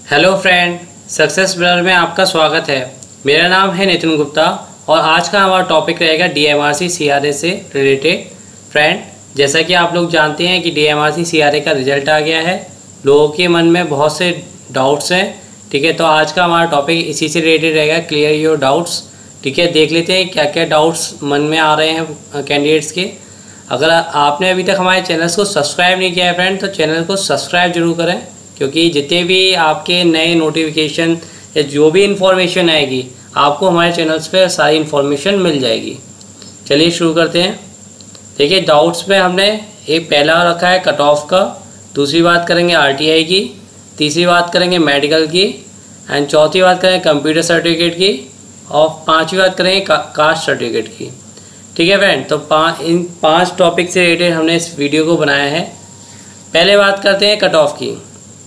Hello friend, success blur में आपका स्वागत है। मेरा नाम है नितिन गुप्ता और आज का हमारा टॉपिक रहेगा DMRC CRA से रिलेटेड। फ्रेंड, जैसा कि आप लोग जानते हैं कि DMRC CRA का रिजल्ट आ गया है। लोगों के मन में बहुत से डाउट्स हैं, ठीक है। तो आज का हमारा टॉपिक इसी से रिलेटेड रहेगा, क्लियर योर डाउट्स। ठीक है, देख लेते हैं क्या क्या डाउट्स मन में आ रहे हैं कैंडिडेट्स के। अगर आपने अभी तक हमारे चैनल को सब्सक्राइब नहीं किया है फ्रेंड, तो चैनल को सब्सक्राइब जरूर करें, क्योंकि जितने भी आपके नए नोटिफिकेशन या जो भी इन्फॉर्मेशन आएगी आपको हमारे चैनल्स पे सारी इन्फॉर्मेशन मिल जाएगी। चलिए शुरू करते हैं। देखिए, डाउट्स में हमने एक पहला रखा है कट ऑफ का, दूसरी बात करेंगे RTI की, तीसरी बात करेंगे मेडिकल की, एंड चौथी बात करेंगे कंप्यूटर सर्टिफिकेट की, और पाँचवीं बात करेंगे कास्ट सर्टिफिकेट की। ठीक है फ्रेंड, तो इन 5 टॉपिक से रिलेटेड हमने इस वीडियो को बनाया है। पहले बात करते हैं कट ऑफ की।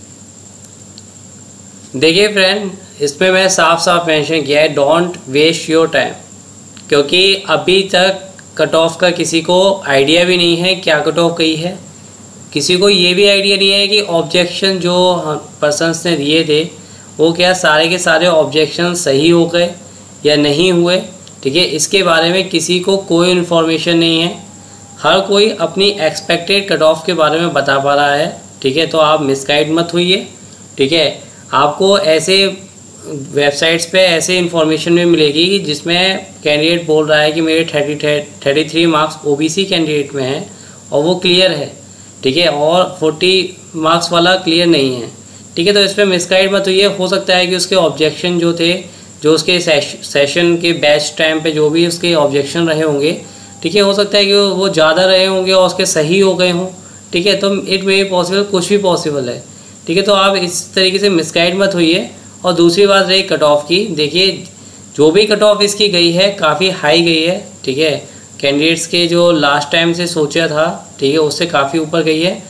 देखिए फ्रेंड, इसमें मैं साफ साफ मेंशन किया है, डोंट वेस्ट योर टाइम, क्योंकि अभी तक कट ऑफ का किसी को आइडिया भी नहीं है क्या कट ऑफ गई है। किसी को ये भी आइडिया नहीं है कि ऑब्जेक्शन जो पर्सन्स ने दिए थे वो क्या सारे के सारे ऑब्जेक्शन सही हो गए या नहीं हुए। ठीक है, इसके बारे में किसी को कोई इन्फॉर्मेशन नहीं है। हर कोई अपनी एक्सपेक्टेड कट ऑफ के बारे में बता पा रहा है। ठीक है, तो आप मिसगाइड मत होइए। ठीक है, आपको ऐसे वेबसाइट्स पे ऐसे इन्फॉर्मेशन भी मिलेगी जिसमें कैंडिडेट बोल रहा है कि मेरे 33 मार्क्स OBC कैंडिडेट में हैं और वो क्लियर है। ठीक है, और 40 मार्क्स वाला क्लियर नहीं है। ठीक है, तो इस पर मिसगाइड मत होइए। हो सकता है कि उसके ऑब्जेक्शन जो थे, जो उसके सेशन के बैच टाइम पे जो भी उसके ऑब्जेक्शन रहे होंगे, ठीक है, हो सकता है कि वो ज़्यादा रहे होंगे और उसके सही हो गए हों। ठीक है, तो इट मे पॉसिबल, कुछ भी पॉसिबल है। ठीक है, तो आप इस तरीके से मिसगाइड मत होइए। और दूसरी बात रही कट ऑफ की। देखिए, जो भी कट ऑफ इसकी गई है काफ़ी हाई गई है। ठीक है, कैंडिडेट्स के जो लास्ट टाइम से सोचा था, ठीक है, उससे काफ़ी ऊपर गई है।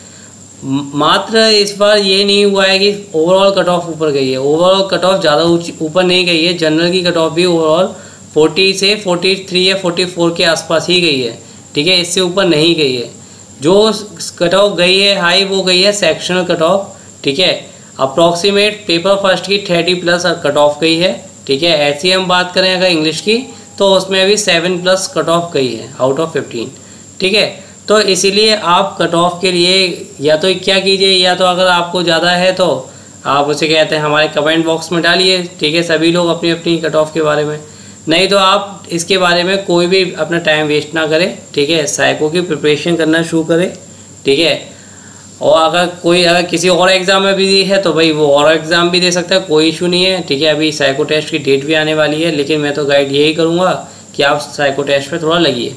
मात्र इस बार ये नहीं हुआ है कि ओवरऑल कट ऑफ ऊपर गई है। ओवरऑल कट ऑफ ज़्यादा ऊपर नहीं गई है। जनरल की कट ऑफ भी ओवरऑल 40 से 43 या 44 के आसपास ही गई है। ठीक है, इससे ऊपर नहीं गई है। जो कट ऑफ गई है हाई, वो गई है सेक्शनल कट ऑफ। ठीक है, अप्रॉक्सीमेट पेपर फर्स्ट की 30+ कट ऑफ गई है। ठीक है, ऐसी हम बात करें अगर इंग्लिश की, तो उसमें भी 7+ कट ऑफ गई है आउट ऑफ 15। ठीक है, तो इसीलिए आप कट ऑफ के लिए या तो क्या कीजिए, या तो अगर आपको ज़्यादा है तो आप उसे कहते हैं हमारे कमेंट बॉक्स में डालिए। ठीक है, सभी लोग अपनी अपनी कट ऑफ के बारे में, नहीं तो आप इसके बारे में कोई भी अपना टाइम वेस्ट ना करें। ठीक है, साइको की प्रिपरेशन करना शुरू करें। ठीक है, और अगर किसी और एग्ज़ाम में भी है तो भाई वो और एग्ज़ाम भी दे सकता है, कोई इशू नहीं है। ठीक है, अभी साइको टेस्ट की डेट भी आने वाली है, लेकिन मैं तो गाइड यही करूँगा कि आप साइको टेस्ट पे थोड़ा लगिए।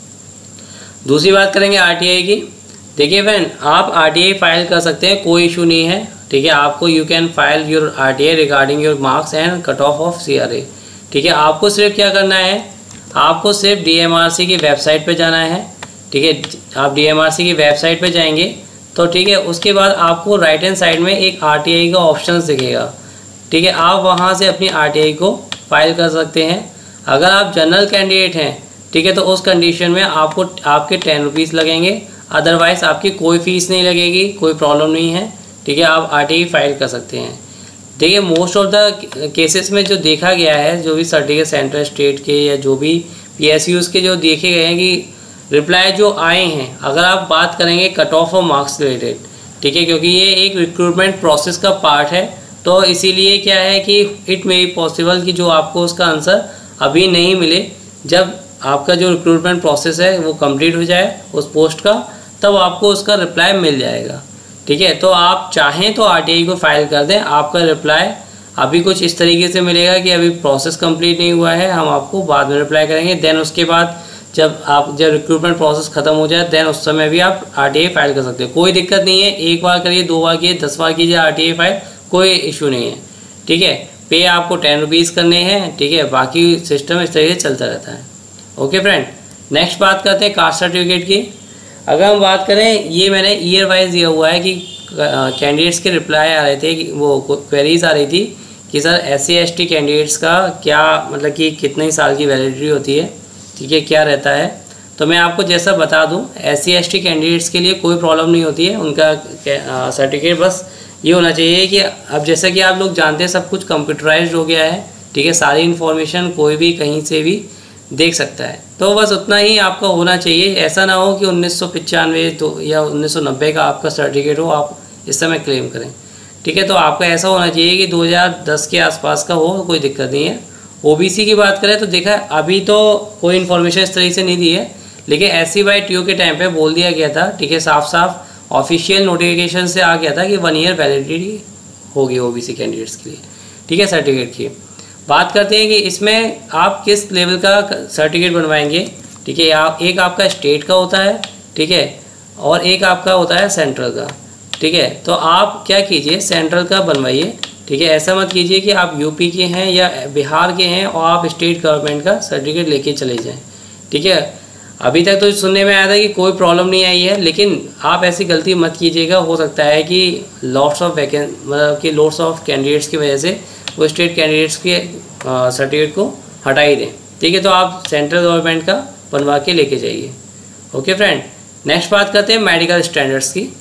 दूसरी बात करेंगे RTI की। देखिए फ्रेंड, आप RTI फाइल कर सकते हैं, कोई इशू नहीं है। ठीक है, आपको you can file your RTI regarding your marks and cut off CRA। ठीक है, आपको सिर्फ क्या करना है, आपको सिर्फ DMRC की वेबसाइट पर जाना है। ठीक है, आप DMRC की वेबसाइट पर जाएंगे तो ठीक है, उसके बाद आपको राइट हैंड साइड में एक RTI का ऑप्शन दिखेगा। ठीक है, आप वहां से अपनी RTI को फाइल कर सकते हैं। अगर आप जनरल कैंडिडेट हैं, ठीक है, तो उस कंडीशन में आपको आपके 10 रुपीज़ लगेंगे, अदरवाइज़ आपकी कोई फ़ीस नहीं लगेगी, कोई प्रॉब्लम नहीं है। ठीक है, आप RTI फाइल कर सकते हैं। देखिए, मोस्ट ऑफ द केसेस में जो देखा गया है, जो भी सर्टिफिकेट सेंट्रल स्टेट के या जो भी PSUs के जो देखे गए हैं कि रिप्लाई जो आए हैं, अगर आप बात करेंगे कट ऑफ और मार्क्स रिलेटेड, ठीक है, क्योंकि ये एक रिक्रूटमेंट प्रोसेस का पार्ट है, तो इसीलिए क्या है कि इट मे बी पॉसिबल कि जो आपको उसका आंसर अभी नहीं मिले। जब आपका जो रिक्रूटमेंट प्रोसेस है वो कंप्लीट हो जाए उस पोस्ट का, तब आपको उसका रिप्लाई मिल जाएगा। ठीक है, तो आप चाहें तो RTI को फाइल कर दें। आपका रिप्लाई अभी कुछ इस तरीके से मिलेगा कि अभी प्रोसेस कंप्लीट नहीं हुआ है, हम आपको बाद में रिप्लाई करेंगे। देन उसके बाद जब रिक्रूटमेंट प्रोसेस खत्म हो जाए, देन उस समय भी आप RTI फाइल कर सकते हो। कोई दिक्कत नहीं है, एक बार करिए, 2 बार कीजिए, 10 बार कीजिए RTI फाइल, कोई इशू नहीं है। ठीक है, पे आपको 10 रुपीज़ करने हैं। ठीक है, बाकी सिस्टम इस तरीके से चलता रहता है। ओके फ्रेंड, नेक्स्ट बात करते हैं कास्ट सर्टिफिकेट की। अगर हम बात करें, ये मैंने ईयर वाइज दिया हुआ है कि कैंडिडेट्स के रिप्लाई आ रहे थे, कि वो क्वेरीज आ रही थी कि सर SC/ST कैंडिडेट्स का क्या मतलब कि कितने साल की वैलिडिटी होती है। ठीक है, क्या रहता है, तो मैं आपको जैसा बता दूं, SC/ST कैंडिडेट्स के लिए कोई प्रॉब्लम नहीं होती है, उनका सर्टिफिकेट बस ये होना चाहिए कि अब जैसा कि आप लोग जानते हैं सब कुछ कंप्यूटराइज्ड हो गया है, ठीक है, सारी इन्फॉर्मेशन कोई भी कहीं से भी देख सकता है। तो बस उतना ही आपका होना चाहिए, ऐसा ना हो कि 1995 तो या 1990 का आपका सर्टिफिकेट हो आप इस समय क्लेम करें, ठीक है। तो आपका ऐसा होना चाहिए कि 2010 के आसपास का हो, कोई दिक्कत नहीं है। OBC की बात करें तो देखा अभी तो कोई इन्फॉर्मेशन इस तरीके से नहीं दी है, लेकिन SC/TO के टाइम पे बोल दिया गया था, ठीक है, साफ साफ ऑफिशियल नोटिफिकेशन से आ गया था कि 1 ईयर वैलिडिटी होगी OBC कैंडिडेट्स के लिए, ठीक है, सर्टिफिकेट की। बात करते हैं कि इसमें आप किस लेवल का सर्टिफिकेट बनवाएंगे, ठीक है। एक आपका स्टेट का होता है, ठीक है, और एक आपका होता है सेंट्रल का, ठीक है। तो आप क्या कीजिए, सेंट्रल का बनवाइए, ठीक है। ऐसा मत कीजिए कि आप यूपी के हैं या बिहार के हैं और आप स्टेट गवर्नमेंट का सर्टिफिकेट लेके चले जाएं, ठीक है। अभी तक तो सुनने में आया था कि कोई प्रॉब्लम नहीं आई है, लेकिन आप ऐसी गलती मत कीजिएगा। हो सकता है कि लॉट्स ऑफ मतलब कि लॉट्स ऑफ कैंडिडेट्स की वजह से वो स्टेट कैंडिडेट्स के सर्टिफिकेट को हटा ही दें, ठीक है। तो आप सेंट्रल गवर्नमेंट का बनवा के लेके जाइए। ओके फ्रेंड, नेक्स्ट बात करते हैं मेडिकल स्टैंडर्ड्स की।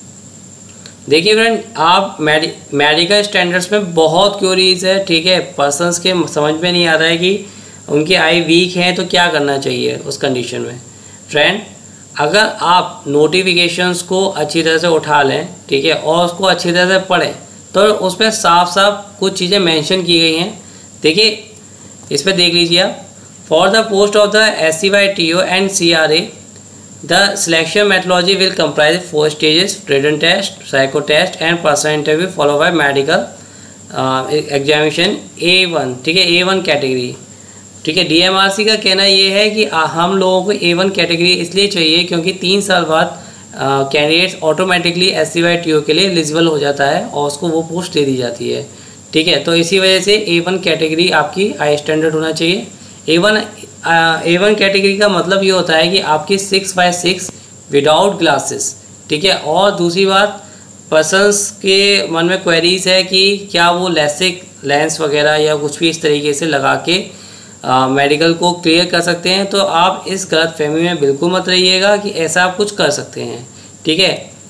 देखिए फ्रेंड, आप मेडिकल स्टैंडर्ड्स में बहुत क्यूरीज है, ठीक है। पर्सन्स के समझ में नहीं आता है कि उनकी आई वीक है तो क्या करना चाहिए उस कंडीशन में। फ्रेंड, अगर आप नोटिफिकेशंस को अच्छी तरह से उठा लें, ठीक है, और उसको अच्छी तरह से पढ़ें तो उसमें साफ साफ कुछ चीज़ें मेंशन की गई हैं। देखिए इस पर देख लीजिए आप, for the post of the SC/TO and CRA the selection methodology will comprise 4 stages: written test, psycho test and personal interview followed by medical examination A1, ठीक है, A1 कैटेगरी, ठीक है। DMRC का कहना ये है कि हम लोगों को A1 कैटेगरी इसलिए चाहिए क्योंकि 3 साल बाद कैंडिडेट्स ऑटोमेटिकली SC/TO के लिए एलिजिबल हो जाता है और उसको वो पोस्ट दे दी जाती है, ठीक है। तो इसी वजह से A1 कैटेगरी आपकी हाई स्टैंडर्ड होना चाहिए। A1 कैटेगरी का मतलब ये होता है कि आपकी 6/6 विदाउट ग्लासेस, ठीक है। और दूसरी बात, पर्सन्स के मन में क्वेरीज है कि क्या वो लेसिक लेंस वगैरह या कुछ भी इस तरीके से लगा के मेडिकल को क्लियर कर सकते हैं। तो आप इस गलत फहमी में बिल्कुल मत रहिएगा कि ऐसा आप कुछ कर सकते हैं, ठीक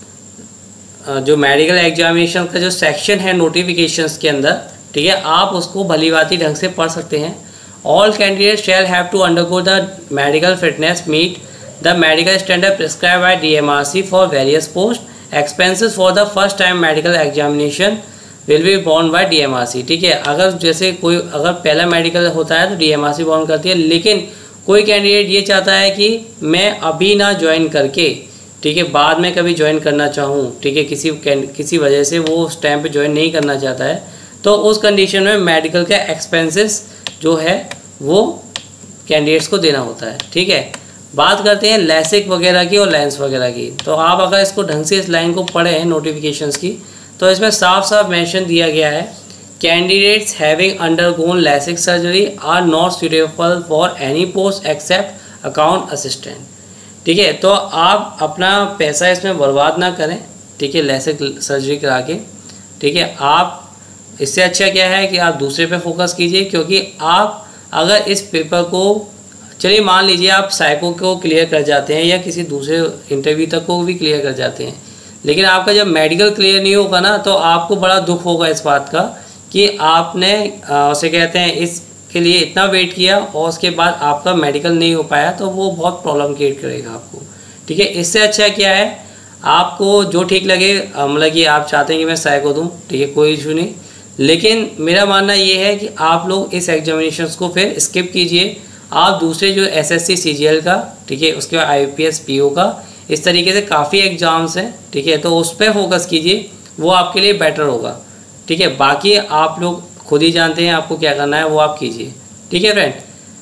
है। जो मेडिकल एग्जामिनेशन का जो सेक्शन है नोटिफिकेशंस के अंदर, ठीक है, आप उसको भलीभांति ढंग से पढ़ सकते हैं। All candidates shall have to undergo the medical fitness meet the medical standard prescribed by DMRC for various posts. Expenses for the first time medical examination will be borne by DMRC, ठीक है। अगर जैसे कोई अगर पहला medical होता है तो DMRC बॉर्न करती है, लेकिन कोई कैंडिडेट ये चाहता है कि मैं अभी ना ज्वाइन करके, ठीक है, बाद में कभी ज्वाइन करना चाहूँ, ठीक है, किसी वजह से वो उस टाइम पे ज्वाइन नहीं करना चाहता है, तो उस कंडीशन में मेडिकल का एक्सपेंसेस जो है वो कैंडिडेट्स को देना होता है, ठीक है। बात करते हैं लेसिक वगैरह की और लेंस वगैरह की। तो आप अगर इसको ढंग से इस लाइन को पढ़ें नोटिफिकेशंस की, तो इसमें साफ साफ मेंशन दिया गया है, candidates having undergone LASIK surgery are not suitable for any post except account assistant, ठीक है। तो आप अपना पैसा इसमें बर्बाद ना करें, ठीक है, लेसिक सर्जरी करा के, ठीक है। आप इससे अच्छा क्या है कि आप दूसरे पे फोकस कीजिए, क्योंकि आप अगर इस पेपर को, चलिए मान लीजिए आप साइको को क्लियर कर जाते हैं या किसी दूसरे इंटरव्यू तक को भी क्लियर कर जाते हैं, लेकिन आपका जब मेडिकल क्लियर नहीं होगा ना, तो आपको बड़ा दुख होगा इस बात का कि आपने उसे कहते हैं इसके लिए इतना वेट किया और उसके बाद आपका मेडिकल नहीं हो पाया, तो वो बहुत प्रॉब्लम क्रिएट करेगा आपको, ठीक है। इससे अच्छा क्या है, आपको जो ठीक लगे, मतलब कि आप चाहते हैं कि मैं साइको दूँ, ठीक है, कोई इशू नहीं, लेकिन मेरा मानना ये है कि आप लोग इस एग्जामिनेशंस को फिर स्किप कीजिए। आप दूसरे जो SSC CGL का, ठीक है, उसके बाद IPS PO का, इस तरीके से काफ़ी एग्ज़ाम्स हैं, ठीक है, तो उस पर फोकस कीजिए, वो आपके लिए बेटर होगा, ठीक है। बाकी आप लोग खुद ही जानते हैं आपको क्या करना है, वो आप कीजिए, ठीक है फ्रेंड।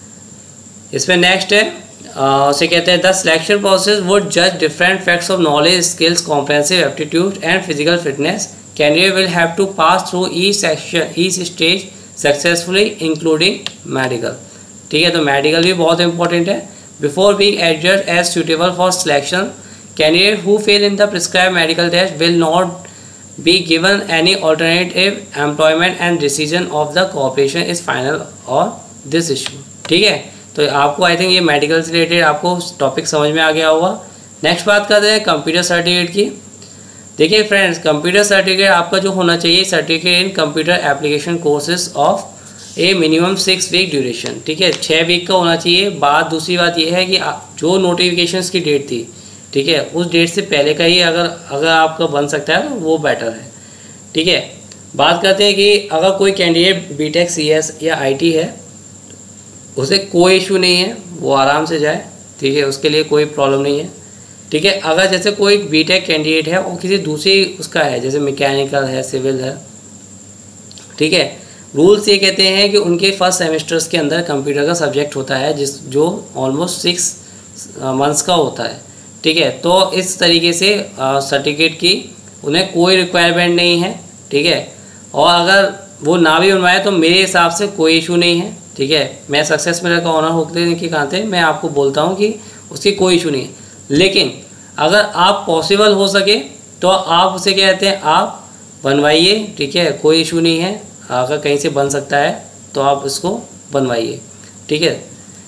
इसमें नेक्स्ट है, उसे कहते हैं द सिलेक्शन प्रोसेस वुड जज different facts of knowledge, skills, comprehensive aptitude and physical fitness. Candidate will have to pass through each stage successfully including medical, ठीक है। तो मेडिकल भी बहुत इंपॉर्टेंट है। Before being adjudged as suitable for selection, candidate who fail in the prescribed medical test will not be given any alternative employment and decision of the corporation is final on this issue, ठीक है। तो आपको I think ये medical से related आपको topic समझ में आ गया होगा। नेक्स्ट बात करते हैं कंप्यूटर सर्टिफिकेट की। देखिए फ्रेंड्स, कंप्यूटर सर्टिफिकेट आपका जो होना चाहिए, certificate in computer application courses of a minimum 6 week duration, ठीक है, 6 वीक का होना चाहिए। दूसरी बात यह है कि जो नोटिफिकेशंस की डेट थी, ठीक है, उस डेट से पहले का ही अगर आपका बन सकता है तो वो बेटर है, ठीक है। बात करते हैं कि अगर कोई कैंडिडेट बीटेक CS या IT है, उसे कोई इशू नहीं है, वो आराम से जाए, ठीक है, उसके लिए कोई प्रॉब्लम नहीं है, ठीक है। अगर जैसे कोई बीटेक कैंडिडेट है और किसी दूसरी उसका है, जैसे मैकेनिकल है, सिविल है, ठीक है, रूल्स ये कहते हैं कि उनके फर्स्ट सेमेस्टर्स के अंदर कंप्यूटर का सब्जेक्ट होता है जो ऑलमोस्ट 6 मंथ्स का होता है, ठीक है। तो इस तरीके से सर्टिफिकेट की उन्हें कोई रिक्वायरमेंट नहीं है, ठीक है। और अगर वो ना भी बनवाए तो मेरे हिसाब से कोई इशू नहीं है, ठीक है। मैं सक्सेस मिरर का ऑनर होते के नाते मैं आपको बोलता हूँ कि उसकी कोई इशू नहीं है। लेकिन अगर आप पॉसिबल हो सके तो आप उसे क्या कहते हैं, आप बनवाइए, ठीक है, कोई इशू नहीं है। अगर कहीं से बन सकता है तो आप इसको बनवाइए, ठीक है।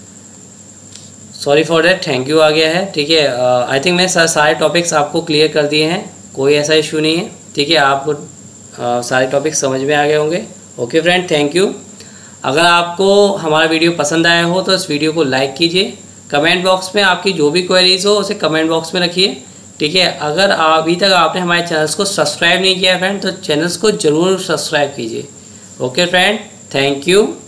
Sorry for that, thank you आ गया है, ठीक है। आई थिंक मैं सारे टॉपिक्स आपको क्लियर कर दिए हैं, कोई ऐसा इशू नहीं है, ठीक है। आपको सारे टॉपिक्स समझ में आ गए होंगे। Okay friend, thank you. अगर आपको हमारा वीडियो पसंद आया हो तो इस वीडियो को लाइक कीजिए। कमेंट बॉक्स में आपकी जो भी क्वेरीज हो उसे कमेंट बॉक्स में रखिए, ठीक है। अगर अभी तक आपने हमारे चैनल्स को सब्सक्राइब नहीं किया फ्रेंड, तो चैनल्स को ज़रूर सब्सक्राइब कीजिए। Okay friend, thank you.